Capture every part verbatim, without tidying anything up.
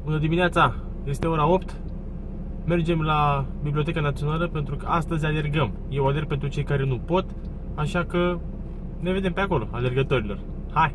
Bună dimineața! Este ora opt. Mergem la Biblioteca Națională pentru că astăzi alergăm. Eu alerg pentru cei care nu pot, așa că ne vedem pe acolo, alergătorilor. Hai!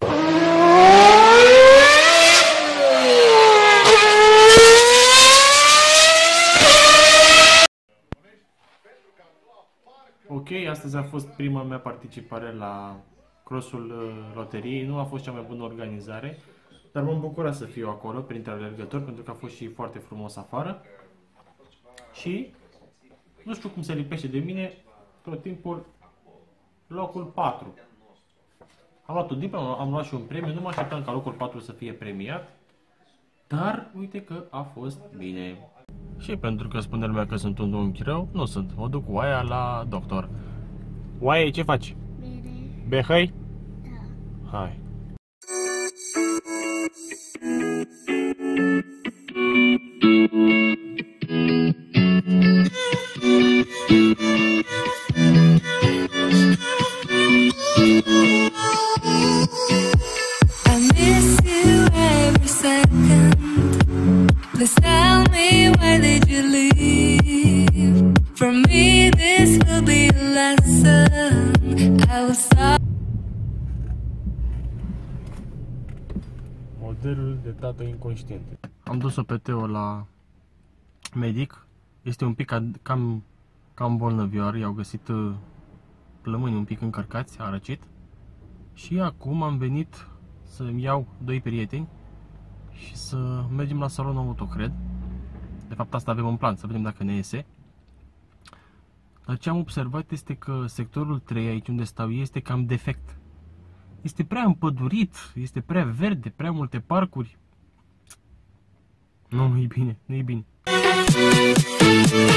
Ok, astăzi a fost prima mea participare la crossul loteriei. Nu a fost cea mai bună organizare, dar m-am bucurat să fiu acolo printre alergători pentru că a fost și foarte frumos afară. Și nu știu cum se lipește de mine tot timpul locul patru. Am luat un diplom, am luat și un premiu, nu mă așteptam ca locul patru să fie premiat, dar uite că a fost bine. Și pentru că spune lumea că sunt un unchi rău, nu sunt. Mă duc cu Oaia la doctor. Oaie, ce faci? Bine. Behăi? Da. Hai. Please tell me, why did you leave? For me this will be a lesson. I will stop. Modelul de tată inconștient. Am dus-o pe Teo la medic. Este un pic cam, cam bolnăvioară. I-au găsit plămânii un pic încărcați, a răcit. Și acum am venit să-mi iau doi prieteni și să mergem la salonul auto, cred. De fapt asta avem în plan, să vedem dacă ne iese. Dar ce am observat este că sectorul trei, aici unde stau eu, este cam defect. Este prea împădurit, este prea verde, prea multe parcuri. Nu, nu e bine, nu e bine.